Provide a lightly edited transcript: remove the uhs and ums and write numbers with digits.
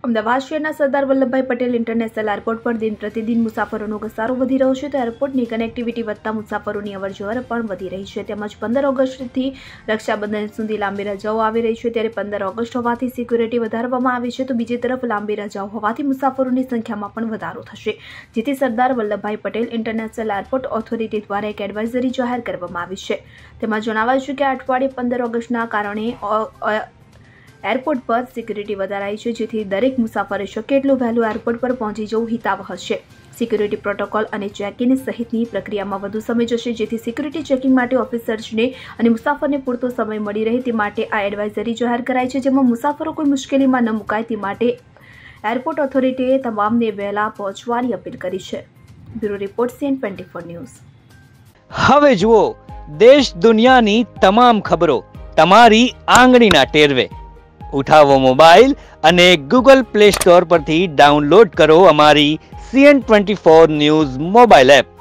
અમદાવાદ શહેરના Sardar Vallabhbhai Patel international airport પર દિન પ્રતિદિન મુસાફરોનો ઘસારો વધી રહ્યો છે તો એરપોર્ટની કનેક્ટિવિટી વધતા મુસાફરોની અવરજવર પણ વધી રહી છે તેમજ 15 ઓગસ્ટથી રક્ષાબંધન સુધી લાંબી રજાઓ આવી રહી છે ત્યારે 15 ઓગસ્ટ હોવાથી સિક્યુરિટી વધારવામાં આવી છે તો બીજી તરફ લાંબી રજાઓ હોવાથી મુસાફરોની સંખ્યામાં પણ વધારો થશે જેથી Sardar Vallabhbhai Patel international airport authority દ્વારા એક એડવાઇઝરી જાહેર કરવામાં આવી છે તેમાં જણાવાયું છે કે આ અઠવાડિયે 15 ઓગસ્ટના કારણે એરપોર્ટ પર સિક્યુરિટી વધારાઈ છે જેથી દરેક મુસાફરે શક્ય એટલું વહેલું એરપોર્ટ પર પહોંચી જવું હિતાવહ છે સિક્યુરિટી પ્રોટોકોલ અને ચેક ઇન સહિતની પ્રક્રિયામાં વધુ સમય જશે જેથી સિક્યુરિટી ચેકિંગ માટે ઓફિસર્સને અને મુસાફરને પૂરતો સમય મળી રહે તે માટે આ એડવાઇઝરી જાહેર કરાઈ છે જેમાં મુસાફરો કોઈ મુશ્કેલીમાં ન મુકાય તે માટે એરપોર્ટ ઓથોરિટીએ તમામને વહેલા પહોંચવાની અપીલ કરી છે બ્યુરો રિપોર્ટ CN24 ન્યૂઝ। હવે જુઓ દેશ દુનિયાની તમામ ખબરો તમારી આંગળીના ટેરવે। ઉઠાવો મોબાઈલ અને ગૂગલ પ્લે સ્ટોર પરથી ડાઉનલોડ કરો અમારી CN24 ન્યૂઝ મોબાઈલ એપ।